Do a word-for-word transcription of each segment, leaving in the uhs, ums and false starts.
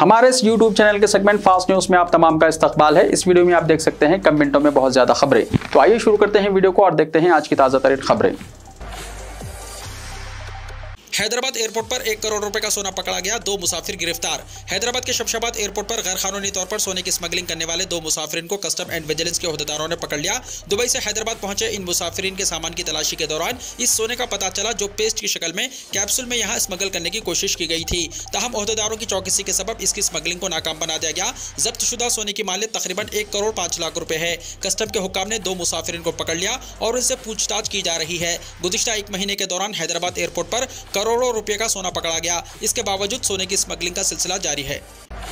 हमारे इस YouTube channel के सेगमेंट फास्ट न्यूज में आप तमाम का इस्तकबाल है। इस वीडियो में आप देख सकते हैं कम मिनटों में बहुत ज्यादा खबरें। तो आइए शुरू करते हैं वीडियो को और देखते हैं आज की ताजा तरीन खबरें। हैदराबाद एयरपोर्ट पर एक करोड़ रुपए का सोना पकड़ा गया, दो मुसाफिर गिरफ्तार। हैदराबाद के शमशाबाद एयरपोर्ट पर गैर कानूनी तौर पर सोने की स्मगलिंग करने वाले दो मुसाफिरीन को कस्टम एंड विजिलेंस के ओहदेदारों ने पकड़ लिया। दुबई से हैदराबाद पहुंचे इन मुसाफिरीन के सामान की तलाशी के दौरान इस सोने का पता चला जो पेस्ट की शक्ल में कैप्सूल में यहां स्मगल करने की कोशिश की गई थी। ताहम ओहदेदारों की चौकसी के सबब इसकी स्मगलिंग को नाकाम बना दिया गया। जब्तशुदा सोने की मालियत तकरीबन एक करोड़ पांच लाख रुपए है। कस्टम के हुक्काम ने दो मुसाफिरीन को पकड़ लिया और उनसे पूछताछ की जा रही है। गुज़िश्ता एक महीने के दौरान हैदराबाद एयरपोर्ट पर करोड़ों रुपए का सोना पकड़ा गया। इसके बावजूद सोने की स्मगलिंग का सिलसिला जारी है।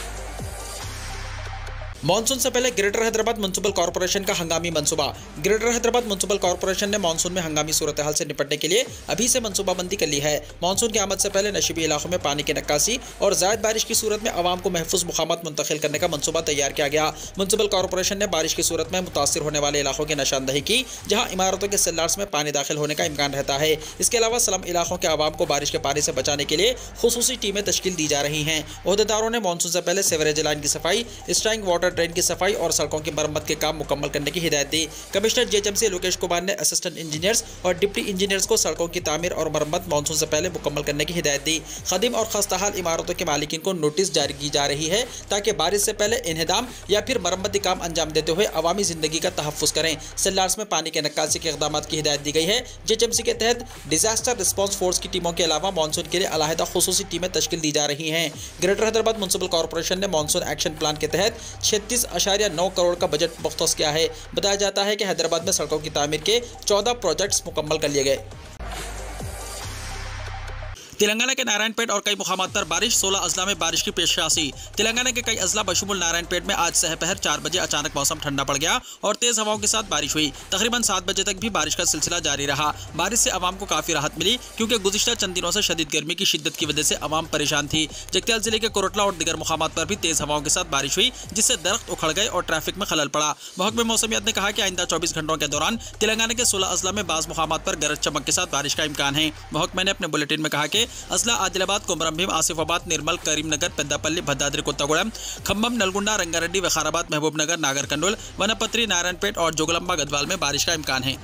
मॉनसून से पहले ग्रेटर हैदराबाद म्युनिसिपल कॉर्पोरेशन का हंगामी मंसूबा। ग्रेटर हैदराबाद म्युनिसिपल कॉर्पोरेशन ने मानसून में हंगामी सूरत हाल से निपटने के लिए अभी से मंसूबाबंदी कर ली है। मानसून की आमद से पहले नशीबी इलाकों में पानी की नक्कासी और ज़ायद बारिश की सूरत में आवाम को महफूज मुकामात मुंतकिल करने का मंसूबा तैयार किया गया। म्युनिसिपल कॉर्पोरेशन ने बारिश की सूरत में मुतासिर होने वाले इलाकों की निशानदही की जहाँ इमारतों के सेल्लार्स में पानी दाखिल होने का इम्कान रहता है। इसके अलावा स्लम इलाकों के आवाम को बारिश के पानी से बचाने के लिए खुसूसी टीमें तश्कील दी जा रही हैं। ओहदेदारों ने मानसून से पहले सीवरेज लाइन की सफाई, स्ट्राइंग वाटर ड्रेन की सफाई और सड़कों की मरम्मत के काम मुकम्मल करने की हिदायत दी। कमिश्नर जीएचएमसी लोकेश कुमार ने असिस्टेंट इंजीनियर्स और डिप्टी इंजीनियर्स को सड़कों की तामीर और मरम्मत मानसून से पहले मुकम्मल करने की हिदायत दी। खदीम और खस्ताहाल इमारतों के मालिकीन को नोटिस जारी की जा रही है ताकि बारिश से पहले इन्हेदाम या फिर मरम्मती काम अंजाम देते हुए अवामी जिंदगी का तहफ़्फ़ुज़ करें। सेल्लार्स में पानी के नक्कासी के इक़दामात की हिदायत दी गई है। जीएचएमसी के तहत डिजास्टर रिस्पॉन्स फोर्स की टीमों के अलावा मानसून के लिए अलहदा खुसूसी टीमें तश्कील दी जा रही हैं। ग्रेटर हैदराबाद म्युनिसिपल कॉर्पोरेशन ने मानसून एक्शन प्लान के तहत छत्तीस अशारिया नौ करोड़ का बजट मुख्तस किया है। बताया जाता है कि हैदराबाद में सड़कों की तामीर के चौदह प्रोजेक्ट्स मुकम्मल कर लिए गए। तेलंगाना के नारायणपेट और कई मुकामात पर बारिश, सोलह अजला में बारिश की पेशकशी। तेलंगाना के कई अजला बशुमुल नारायणपेट में आज सहपहर चार बजे अचानक मौसम ठंडा पड़ गया और तेज हवाओं के साथ बारिश हुई। तकरीबन सात बजे तक भी बारिश का सिलसिला जारी रहा। बारिश से आवाम को काफी राहत मिली क्योंकि गुज़िश्ता चंद दिनों से शदीद गर्मी की शिद्दत की वजह से आवाम परेशान थी। जगतियाल जिले के कोरटला और दीगर मुकामात पर भी तेज हवाओं के साथ बारिश हुई जिससे दरख्त उखड़ गए और ट्रैफिक में खलल पड़ा। महकमे मौसमियात ने कहा कि आइंदा चौबीस घंटों के दौरान तेलंगाना के सोलह अजला में बाज़ मुकामात पर गरज चमक के साथ बारिश का इम्कान है। महकमे ने अपने बुलेटिन में कहा कि अजला आदिलाबाद, कोमरमभीम, आसिफाबाद, निर्मल, करीमनगर, पेद्दापल्ली, भद्राद्री कोत्तागुड़म, खम्मम, नलगुंडा, रंगारेड्डी, विकाराबाद, महबूबनगर, नागर कर्नूल, वनपत्री, नारायणपेट और जोगलंबा गढ़वाल में बारिश का इम्कान है।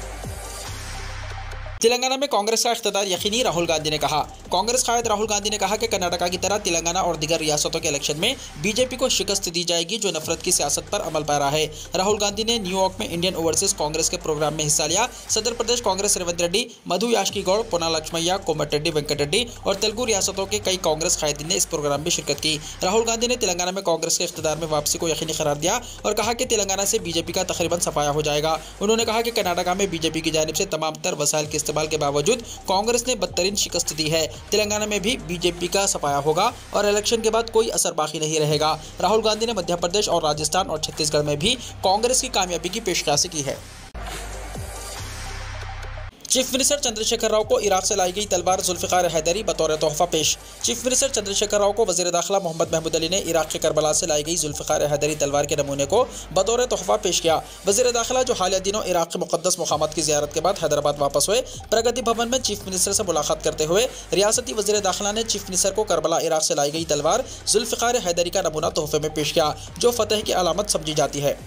तेलंगाना में कांग्रेस का इख्तिदार यकीनी, राहुल गांधी ने कहा। कांग्रेस कायद राहुल गांधी ने कहा कि कर्नाटका की तरह तेलंगाना और दीगर रियासतों के इलेक्शन में बीजेपी को शिकस्त दी जाएगी जो नफरत की सियासत पर अमल पैरा है। राहुल गांधी ने न्यूयॉर्क में इंडियन ओवरसीज कांग्रेस के प्रोग्राम में हिस्सा लिया। सदर प्रदेश कांग्रेस रेवंत रेड्डी, मधु याष्की गौड़, पोना लक्ष्मैया, कोमटिरेड्डी वेंकट रेड्डी और तेलुगु रियासतों के कई कांग्रेस कायदीन ने इस प्रोग्राम में शिरकत की। राहुल गांधी ने तेलंगाना में कांग्रेस के इख्तिदार में वापसी को यकीनी करार दिया और कहा कि तेलंगाना से बीजेपी का तकरीबन सफाया हो जाएगा। उन्होंने कहा कि कर्नाटका में बीजेपी की जानिब से तमाम तर वसाइल के इस्तेमाल के बावजूद कांग्रेस ने बदतरीन शिकस्त दी है। तेलंगाना में भी बीजेपी का सफाया होगा और इलेक्शन के बाद कोई असर बाकी नहीं रहेगा। राहुल गांधी ने मध्य प्रदेश और राजस्थान और छत्तीसगढ़ में भी कांग्रेस की कामयाबी की पेशकशी की है। चीफ मिनिस्टर चंद्रशेखर राव को इराक से लाई गई तलवार जुल्फिकार हैदरी बतौर तोहफा पेश। चीफ मिनिस्टर चंद्रशेखर राव को वज़ीर दाखिला मोहम्मद महमूद अली ने इराक के करबला से लाई गई जुल्फिकार हैदरी तलवार के नमूने को बतौर तोहफा पेश किया। वज़ीर दाखिला जो हालिया दिनों इराक के मुक़द्दस मुक़ामात की ज़ियारत के बाद हैदराबाद वापस हुए, प्रगति भवन में चीफ मिनिस्टर से मुलाकात करते हुए रियासती वज़ीर दाखिला ने चीफ मिनिस्टर को करबला इराक से लाई गई तलवार जुल्फिकार हैदरी का नमूना तोहफे में पेश किया जो फतह की अलामत समझी जाती है।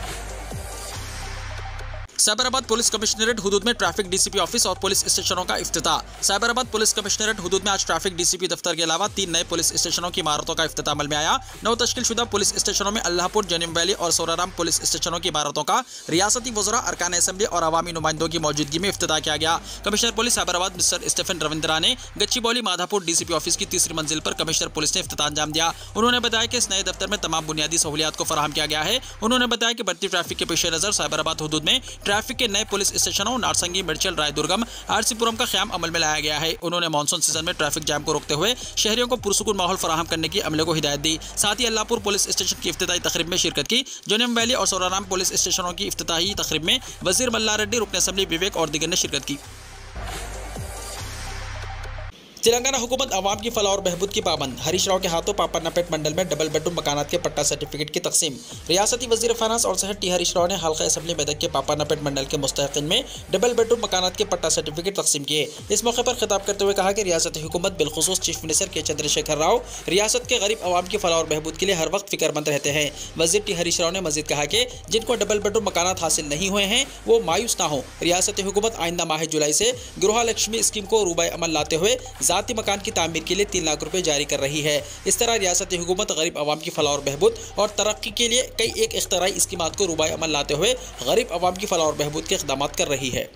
साइबराबाद पुलिस कमिश्नरेट हुदूद में ट्रैफिक डीसीपी ऑफिस और पुलिस स्टेशनों का इफ्तिताह। साइबराबाद पुलिस कमिश्नरेट हुदूद में आज ट्रैफिक डीसीपी दफ्तर के अलावा तीन नए पुलिस स्टेशनों की इमारतों का इफ्तिताह अमल में आया। नौ तश्कीलशुदा पुलिस स्टेशनों में अल्लाहपुर, जनीम वैली और सोराराम पुलिस स्टेशनों की इमारतों का रियासती वज़रा, अरकान असेंबली और अवामी नुमाइंदों की मौजूदगी में इफ्तिताह किया गया। Commissioner police Cyberabad mister Stephen Ravindra ने गच्चीबौली माधापुर डीसीपी ऑफिस की तीसरी मंजिल पर कमिश्नर पुलिस ने इफ्तिताह अंजाम दिया। उन्होंने बताया कि इस नए दफ्तर में तमाम बुनियादी सहूलियात को फराहम किया गया है। उन्होंने बताया कि बढ़ती ट्रैफिक के पेश नज़र साइबराबाद हुदूद में ट्रैफिक के नए पुलिस स्टेशनों नारसंगी, मिर्चल, रायदुर्गम, आरसीपुरम का क़याम अमल में लाया गया है। उन्होंने मानसून सीजन में ट्रैफिक जाम को रोकते हुए शहरियों को पुरसुकून माहौल फराहम करने की अमले को हिदायत दी। साथ ही अल्लाहपुर पुलिस स्टेशन की इफ्तिताही तकरीब में शिरकत की। जोनिम वैली और सोराराम पुलिस स्टेशनों की इफ्तिताही तकरीब में वजीर मल्ला रेड्डी, रुकन असेंबली विवेक और दीगर ने शिरकत की। तेलंगाना हुकूमत अवाम की फलाह और बहबूद की पाबंद। हरीश राव के हाथों पापन्नापेट मंडल में डबल बेडरूम मकानात के पट्टा सर्टिफिकेट की तकसीम। रियासती वजीर फाइनेंस और शहर टी हरीश राव ने हल्का असम्बली मेदक के पापन्नापेट मंडल के मुस्तहिकीन में डबल बेडरूम मकानात के पट्टा सर्टिफिकेट तकसीम किए। इस मौके पर खिताब करते हुए कहा कि रियासती हुकूमत बिलखुसूस चीफ मिनिस्टर के चंद्रशेखर राव रियासत के गरीब अवाम की फलाह और बहबूद के लिए हर वक्त फिक्रमंद रहते हैं। वजीर टी हरीश राव ने मजीद कहा कि जिनको डबल बेडरूम मकानात हासिल नहीं हुए हैं वो मायूस ना हो। रियासती हुकूमत आइंदा माह जुलाई से गृह लक्ष्मी स्कीम को रूबाए अमल लाते हुए जाती मकान की तामीर के लिए तीन लाख रुपए जारी कर रही है। इस तरह रियासती हुकूमत गरीब अवाम की फलाह और बहबूद और तरक्की के लिए कई एक इख्तराई स्कीमात को रूबाए अमल लाते हुए गरीब अवाम की फलाह और बहबूद के इक़दाम कर रही है।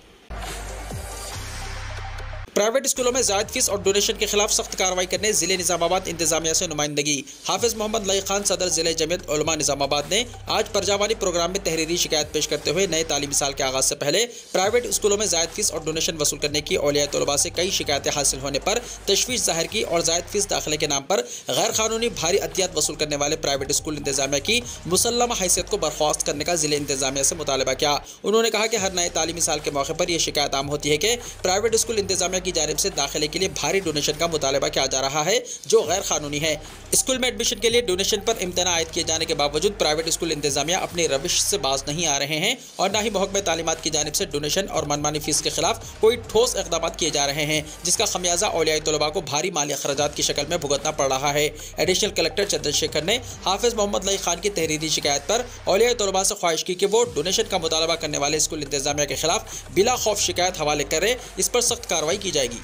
प्राइवेट स्कूलों में जायद फीस और डोनेशन के खिलाफ सख्त कार्रवाई करने जिले निजामाबाद इंतजामिया से नुमाइंदगी। हाफिज मोहम्मद लई खान सदर जिले जमीयत उलमा निजामाबाद ने आज परजावानी प्रोग्राम में तहरीरी शिकायत पेश करते हुए नए तालीमी साल के आगाज से पहले प्राइवेट स्कूलों में जायद फीस और डोनेशन वसूल करने की औलिया तलबा से कई शिकायतें हासिल होने पर तशवीश जाहिर की और जायद फीस दाखिले के नाम पर गैर कानूनी भारी अतियात वसूल करने वाले प्राइवेट स्कूल इंतजामिया की मुसल्लमा हैसियत को बर्खास्त करने का जिले इंतजामिया से मुतालबा किया। उन्होंने कहा कि हर नए तालीमी साल के मौके पर यह शिकायत आम होती है कि प्राइवेट स्कूल इंतजामिया की जानिब से दाखिले के लिए भारी डोनेशन का मुतालबा किया जा रहा है जो गैर कानूनी है। स्कूल में एडमिशन के लिए डोनेशन पर इम्तना आयद किए जाने के बावजूद प्राइवेट स्कूल इंतजामिया अपनी रविश से बाज नहीं आ रहे हैं और न ही महकमे तालीमात की जानिब से डोनेशन और मनमानी फीस के खिलाफ कोई ठोस इक़दाम किए जा रहे हैं, जिसका खमियाजा औलियाए तलबा को भारी माली अखराजात की शक्ल में भुगतना पड़ रहा है। एडिशनल कलेक्टर चंद्रशेखर ने हाफिज मोहम्मद लई खान की तहरीरी शिकायत पर औलियाए तलबा से ख्वाहिश की कि वो डोनेशन का मुतालबा करने वाले स्कूल इंतजामिया के खिलाफ बिला खौफ शिकायत हवाले करें। इस पर सख्त कार्रवाई की जाएगी।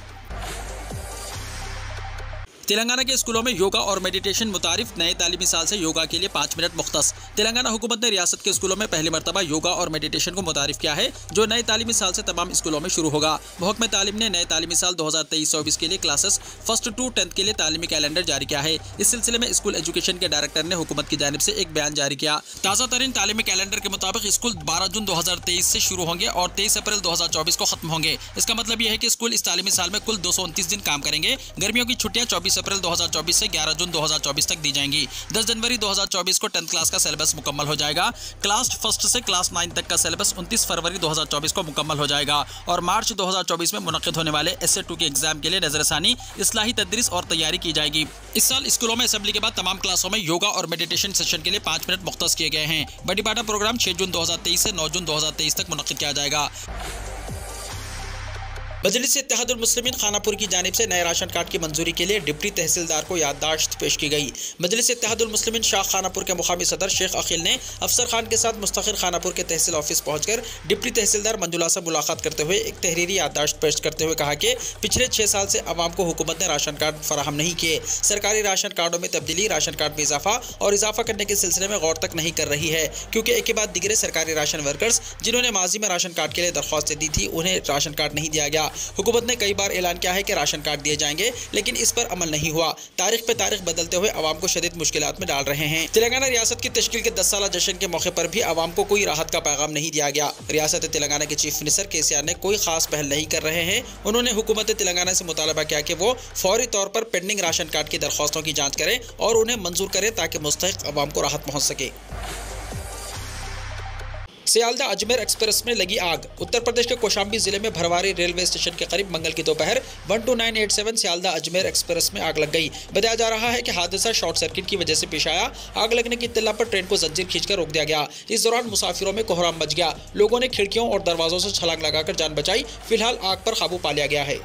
तेलंगाना के स्कूलों में योगा और मेडिटेशन मुतारिफ नए तालीमी साल से योगा के लिए पाँच मिनट मुख्तस। तेलंगाना हुकूमत ने रियासत के स्कूलों में पहली मरतबा योगा और मेडिटेशन को मुतारिफ किया है जो नए तालीमी साल से तमाम स्कूलों में शुरू होगा। महकमे तालीम ने नए तालीमी साल दो हज़ार तेईस चौबीस के लिए क्लासेस फर्स्ट टू टेंथ के लिए तालीमी कैलेंडर जारी किया है। इस सिलसिले में स्कूल एजुकेशन के डायरेक्टर ने हुकूमत की जानिब से एक बयान जारी किया। ताज़ा तरीन तालीमी कैलेंडर के मुताबिक स्कूल बारह जून दो हज़ार तेईस से शुरू होंगे और तेईस अप्रैल दो हज़ार चौबीस को खत्म होंगे। इसका मतलब यह है कि स्कूल इस तालीमी साल में कुल दो सौ उनतीस दिन काम करेंगे। गर्मियों की छुट्टियां चौबीस अप्रैल दो हज़ार चौबीस से ग्यारह जून दो हज़ार चौबीस तक दी जाएंगी। दस जनवरी दो हज़ार चौबीस को टेंथ क्लास का सिलेबस मुकम्मल हो जाएगा। क्लास फर्स्ट से क्लास नाइन तक का सिलेबस उनतीस फरवरी दो हज़ार चौबीस को मुकम्मल हो जाएगा और मार्च दो हज़ार चौबीस में मुनक्किद होने वाले एस ए टू के एग्जाम के लिए नजरसानी, इस्लाही तदरीस और तैयारी की जाएगी। इस साल स्कूलों में असेंबली के बाद तमाम क्लासों में योगा और मेडिटेशन सेशन के लिए पाँच मिनट मुख्तस किए गए हैं। बड़ी बाटा प्रोग्राम छह जून दो हज़ार तेईस से नौ जून दो हज़ार तेईस तक मुनक्किद किया जाएगा। मजलिस इत्तेहादुल मुस्लिमीन खानापुर की जानिब से नए राशन कार्ड की मंजूरी के लिए डिप्टी तहसीलदार को याददाश्त पेश की गई। मजलिस इत्तेहादुल मुस्लिमीन शाख खानापुर के मुकामी सदर शेख अखिल ने अफसर खान के साथ मुस्तकिल खानापुर के तहसील ऑफिस पहुंचकर डिप्टी तहसीलदार मंजुला से मुलाकात करते हुए एक तहरीरी याददाश्त पेश करते हुए कहा कि पिछले छः साल से अवाम को हुकूमत ने राशन कार्ड फराहम नहीं किए। सरकारी राशन कार्डों में तब्दीली, राशन कार्ड में इजाफा और इजाफा करने के सिलसिले में गौर तक नहीं कर रही है, क्योंकि एक के बाद दिगरे सरकारी राशन वर्कर्स जिन्होंने माजी में राशन कार्ड के लिए दरख्वास्तें दी थी उन्हें राशन कार्ड नहीं दिया गया। हुकूमत ने कई बार ऐलान किया है कि राशन कार्ड दिए जाएंगे, लेकिन इस पर अमल नहीं हुआ। तारीख पे तारीख बदलते हुए अवाम को शदीद मुश्किलात में डाल रहे हैं। तेलंगाना रियासत की तश्कील के दस साल जश्न के मौके पर भी अवाम को कोई राहत का पैगाम नहीं दिया गया। रियासत तेलंगाना के चीफ मिनिस्टर के सी आर ने कोई खास पहल नहीं कर रहे हैं। उन्होंने हुकूमत तेलंगाना से मुतालबा किया कि वो फौरी तौर पर पेंडिंग राशन कार्ड की दरख्वास्तों की जाँच करें और उन्हें मंजूर करें ताकि मुस्तहिक अवाम को राहत पहुँच सके। सियालदा अजमेर एक्सप्रेस में लगी आग। उत्तर प्रदेश के कौशाम्बी जिले में भरवारी रेलवे स्टेशन के करीब मंगल की दोपहर बारह दो नौ आठ सात सियालदा अजमेर एक्सप्रेस में आग लग गई। बताया जा रहा है कि हादसा शॉर्ट सर्किट की वजह से पेश आया। आग लगने की इत्तला पर ट्रेन को जंजीर खींचकर रोक दिया गया। इस दौरान मुसाफिरों में कोहराम मच गया। लोगों ने खिड़कियों और दरवाजों से छलांग लगाकर जान बचाई। फिलहाल आग पर काबू पा लिया गया है।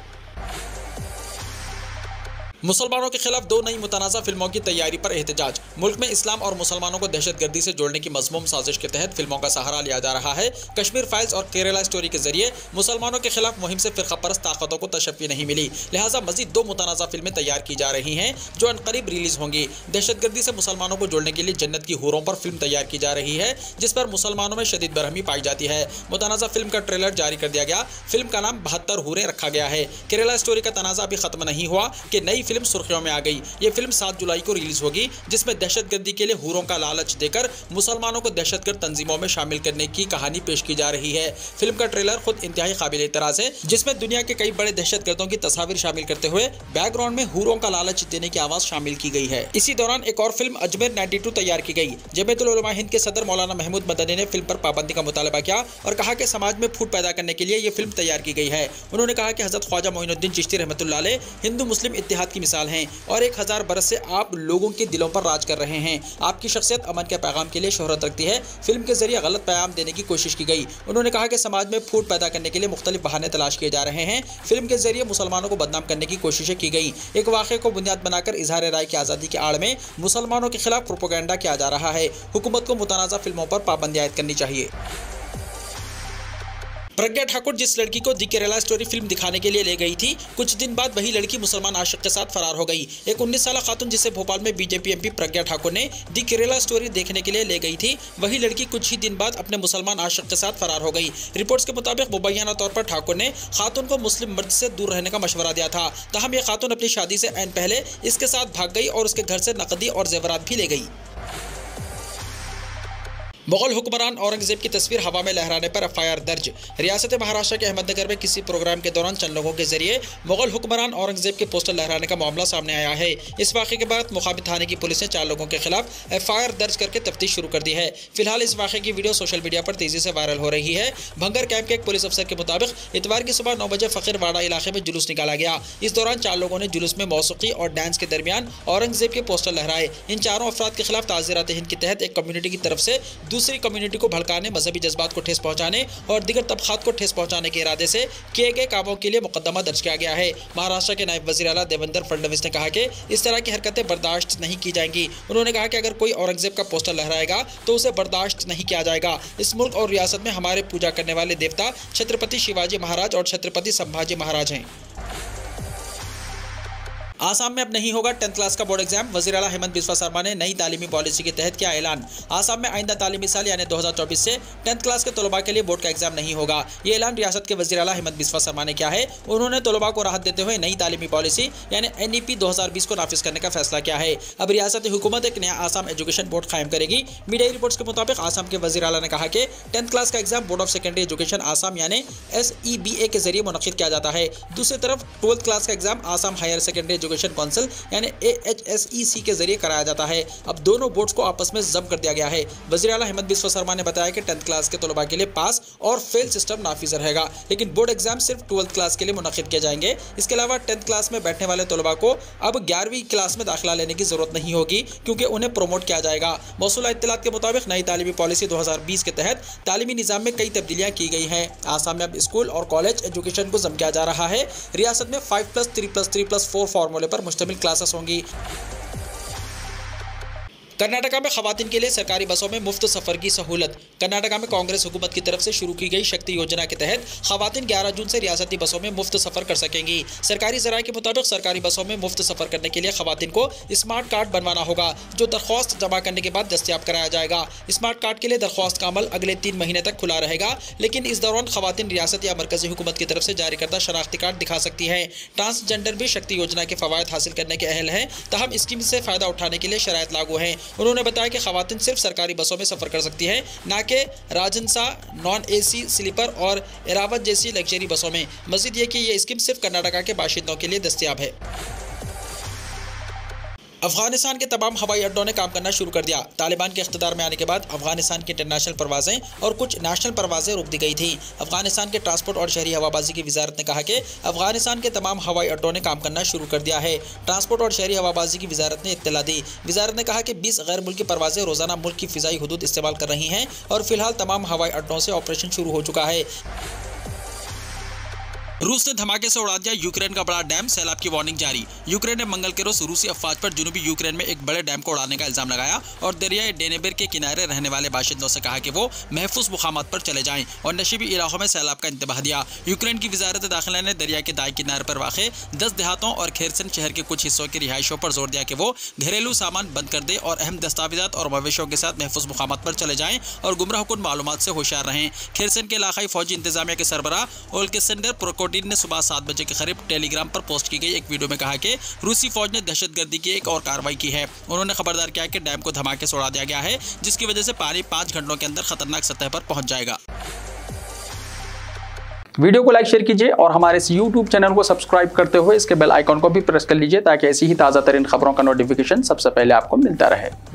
मुसलमानों के खिलाफ दो नई मुतनाज़ा फिल्मों की तैयारी पर एहतजाज। मुल्क में इस्लाम और मुसलमानों को दहशतगर्दी से जोड़ने की मज़मूम साजिश के तहत फिल्मों का सहारा लिया जा रहा है। कश्मीर फाइल्स और केरला स्टोरी के जरिए मुसलमानों के खिलाफ मुहिम से फ़िरक़ा परस्त ताकतों को तशफ़ी नहीं मिली, लिहाजा मज़ीद दो मुतनाज़ा फिल्में तैयार की जा रही हैं जो अनकरीब रिलीज़ होंगी। दहशतगर्दी से मुसलमानों को जोड़ने के लिए जन्नत की हूरों पर फिल्म तैयार की जा रही है, जिस पर मुसलमानों में शदीद बरहमी पाई जाती है। मुतनाज़ा फिल्म का ट्रेलर जारी कर दिया गया। फिल्म का नाम बहत्तर हूरें रखा गया है। केरला स्टोरी का तनाज़ा अभी ख़त्म नहीं हुआ कि नई फिल्म सुर्खियों में आ गई। ये फिल्म सात जुलाई को रिलीज होगी, जिसमें दहशतगर्दी के लिए हूरों का लालच देकर मुसलमानों को दहशतगर्द तंजीमों में शामिल करने की कहानी पेश की जा रही है। फिल्म का ट्रेलर खुद इंतहाई काबिल एतराज है, जिसमें दुनिया के कई बड़े दहशतगर्दों की तस्वीर शामिल करते हुए बैकग्राउंड में हूरों का लालच देने की आवाज शामिल की गई है। इसी दौरान एक और फिल्म अजमेर बानवे तैयार की गई। जमीयतुल उलमा हिंद के सदर मौलाना महमूद मदनी ने फिल्म पर पाबंदी का मुतालबा किया और कहा कि समाज में फूट पैदा करने के लिए ये फिल्म तैयार की गई है। उन्होंने कहा कि हजरत ख्वाजा मोइनुद्दीन चिश्ती रहमतुल्लाह अलैह हिंदू मुस्लिम इत्तेहाद की मिसाल हैं और एक हजार बरस से आप लोगों के दिलों पर राज कर रहे हैं। आपकी शख्सियत अमन के पैगाम के लिए शोहरत रखती है। फिल्म के जरिए गलत पैगाम देने की कोशिश की गई। उन्होंने कहा कि समाज में फूट पैदा करने के लिए मुख्तलिफ बहाने तलाश किए जा रहे हैं। फिल्म के जरिए मुसलमानों को बदनाम करने की कोशिशें की गई। एक वाक़े को बुनियाद बनाकर इजहार राय की आज़ादी की आड़ में मुसलमानों के खिलाफ प्रोपेगेंडा किया जा रहा है। हुकूमत को मुतनाज़ा फिल्मों पर पाबंदी आयद करनी चाहिए। प्रज्ञा ठाकुर जिस लड़की को दी केरला स्टोरी फिल्म दिखाने के लिए ले गई थी, कुछ दिन बाद वही लड़की मुसलमान आशिक के साथ फरार हो गई। एक उन्नीस साल खातून जिसे भोपाल में बीजेपी एमपी प्रज्ञा ठाकुर ने दी केरला स्टोरी देखने के लिए ले गई थी, वही लड़की कुछ ही दिन बाद अपने मुसलमान आशिक के साथ फरार हो गई। रिपोर्ट्स के मुताबिक मुबैना तौर पर ठाकुर ने खातून को मुस्लिम मर्द से दूर रहने का मशवरा दिया था। तहम यह खातून अपनी शादी से ऐन पहले इसके साथ भाग गई और उसके घर से नकदी और जेवरात भी ले गई। मुगल हुक्मरान औरंगजेब की तस्वीर हवा में लहराने पर एफ आई आर दर्ज। रियासत महाराष्ट्र के अहमदनगर में किसी प्रोग्राम के दौरान चंद लोगों के जरिए मुगल हुक्मरान औरंगजेब के पोस्टर लहराने का मामला सामने आया है। इस वाक़े के बाद मुकामी थाने की पुलिस ने चार लोगों के खिलाफ एफ आई आर दर्ज करके तफ्तीश शुरू कर दी है। फिलहाल इस वाक़े की वीडियो सोशल मीडिया पर तेजी से वायरल हो रही है। भंगर कैंप के एक पुलिस अफसर के मुताबिक इतवार की सुबह नौ बजे फकीरवाड़ा इलाके में जुलूस निकाला गया। इस दौरान चार लोगों ने जुलूस में मौसीकी और डांस के दरमियान औरंगजेब के पोस्टर लहराए। इन चारों अफराद के खिलाफ ताज़ीरात हिंद के तहत एक कम्युनिटी की तरफ से दूसरी कम्युनिटी को भड़काने, मजहबी जज्बात को ठेस पहुंचाने और दीगर तबकात को ठेस पहुंचाने के इरादे से किए गए कामों के लिए मुकदमा दर्ज किया गया है। महाराष्ट्र के नायब वज़ीर आला देवेंद्र फडणवीस ने कहा कि इस तरह की हरकतें बर्दाश्त नहीं की जाएंगी। उन्होंने कहा कि अगर कोई औरंगजेब का पोस्टर लहराएगा तो उसे बर्दाश्त नहीं किया जाएगा। इस मुल्क और रियासत में हमारे पूजा करने वाले देवता छत्रपति शिवाजी महाराज और छत्रपति संभाजी महाराज हैं। आसाम में अब नहीं होगा टेंथ क्लास का बोर्ड एग्जाम। वज़ीर आला हेमंत बिस्वा शर्मा ने नई तालीमी पॉलिसी के तहत किया ऐलान। आसाम में आइंदा तालीमी साल यानी दो हज़ार चौबीस से टेंथ क्लास के तलबा के लिए बोर्ड का एग्जाम नहीं होगा। ये ऐलान रियासत के वज़ीर आला हेमंत बिस्वा शर्मा ने किया है। उन्होंने तलबा को राहत देते हुए नई तालीमी पॉलिसी यानी एन ई पी दो हज़ार बीस को नाफिज करने का फैसला किया है। अब रियासती हुकूमत एक नया आसाम एजुकेशन बोर्ड कायम करेगी। मीडिया रिपोर्ट्स के मुताबिक आसाम के वज़ीर आला ने कहा कि टेंथ क्लास का exam board of secondary education Assam यानी एस ई बी ए के जरिए मुनक़िद किया जाता है। दूसरी तरफ ट्वेल्थ क्लास का exam Assam higher secondary education council यानी ए एच एस ई सी के जरिए कराया जाता है। अब दोनों बोर्ड्स को आपस में जब्त कर दिया गया है। वज़ीर आला हेमंत बिस्वा शर्मा ने बताया कि टेंथ क्लास के तलबा के लिए पास और फेल सिस्टम नाफिज रहेगा, लेकिन बोर्ड एग्जाम सिर्फ ट्वेल्थ क्लास के लिए मुनक़िद किए जाएंगे। इसके अलावा टेंथ क्लास में बैठने वाले तलबा को अब ग्यारहवीं क्लास में दाखिला लेने की जरूरत नहीं होगी, क्योंकि उन्हें प्रोमोट किया जाएगा। मौसूला इत्तलात के मुताबिक नई तालीमी पॉलिसी दो हज़ार बीस के तहत तालीमी निज़ाम में कई तब्दीलियाँ की गई हैं। आसाम में अब स्कूल और कॉलेज एजुकेशन को जम किया जा रहा है। रियासत में five plus three plus three plus four फार्मूले पर मुश्तमिल क्लासेस होंगी। कर्नाटका में खवातीन के लिए सरकारी बसों में मुफ्त सफर की सहूलत। कर्नाटका में कांग्रेस हुकूमत की तरफ से शुरू की गई शक्ति योजना के तहत खवातीन ग्यारह जून से रियासती बसों में मुफ्त सफर कर सकेंगी। सरकारी ज़राए के मुताबिक सरकारी बसों में मुफ्त सफर करने के लिए खवातीन को स्मार्ट कार्ड बनवाना होगा, जो दरख्वास्त जमा करने के बाद दस्तियाब कराया जाएगा। स्मार्ट कार्ड के लिए दरख्वास्त का अमल अगले तीन महीने तक खुला रहेगा, लेकिन इस दौरान खवातीन रियासत या मरकजी हुकूमत की तरफ से जारी करदा शनाख्ती कार्ड दिखा सकती हैं। ट्रांसजेंडर भी शक्ति योजना के फवायद हासिल करने के अहल हैं, तहम स्कीम से फ़ायदा उठाने के लिए शराइत लागू हैं। उन्होंने बताया कि खवातीन सिर्फ सरकारी बसों में सफर कर सकती हैं, ना कि राजहंसा, नॉन एसी, स्लीपर और एरावत जैसी लग्जरी बसों में। मजीद ये कि ये स्कीम सिर्फ कर्नाटका के बाशिंदों के लिए दस्तयाब है। अफगानिस्तान के तमाम हवाई अड्डों ने काम करना शुरू कर दिया। तालिबान के इख्तिदार में आने के बाद अफगानिस्तान की इंटरनेशनल परवाजें और कुछ नेशनल परवाजें रोक दी गई थी। अफगानिस्तान के ट्रांसपोर्ट और शहरी हवाबाजी की वजारत ने कहा कि अफगानिस्तान के तमाम हवाई अड्डों ने काम करना शुरू कर दिया है। ट्रांसपोर्ट और शहरी हवाबाजी की वजारत ने इत्तला दी। वजारत ने कहा कि बीस गैर मुल्की परवाजें रोजाना मुल्क की फ़िज़ाई हदूद इस्तेमाल कर रही हैं और फिलहाल तमाम हवाई अड्डों से ऑपरेशन शुरू हो चुका है। रूस ने धमाके से उड़ा दिया यूक्रेन का बड़ा डैम, सैलाब की वार्निंग जारी। यूक्रेन ने मंगल के रोज रूसी अफवाज पर जुनूबी यूक्रेन में एक बड़े डैम को उड़ाने का इल्जाम लगाया और दरियाए डेनेबर के किनारे रहने वाले बाशिंदों से कहा कि वो महफूज मुकामात पर चले जाएं और नशीबी इलाकों में सैलाब का इंतबाह दिया। यूक्रेन की वजारत दाखिला ने दरिया के दाएं किनारे पर वाक़े दस देहातों और खेरसन शहर के कुछ हिस्सों की रिहाइशों पर जोर दिया कि वो घरेलू सामान बंद कर दे और अहम दस्तावेजात और मवेशियों के साथ महफूज मुकामात पर चले जाएं और गुमराहकुन मालूमात से होशियार रहें। खेरसन के इलाकाई फौजी इंतजामिया के सरबराह ओल्केसेंडर प्रोकोड फोर्टीन ने सुबह सात बजे के करीब टेलीग्राम पर पोस्ट की गई एक वीडियो में कहा कि रूसी फौज ने दहशतगर्दी की एक और कार्रवाई की है। उन्होंने खबरदार किया कि डैम को धमाके से उड़ा दिया गया है, जिसकी वजह से पानी पाँच घंटों के अंदर खतरनाक सतह पर पहुंच जाएगा। वीडियो को लाइक शेयर कीजिए और हमारे इस यूट्यूब चैनल को सब्सक्राइब करते हुए इसके बेल आइकॉन को भी प्रेस कर लीजिए ताकि ऐसी ही ताज़ा तरीन खबरों का नोटिफिकेशन सबसे पहले आपको मिलता रहे।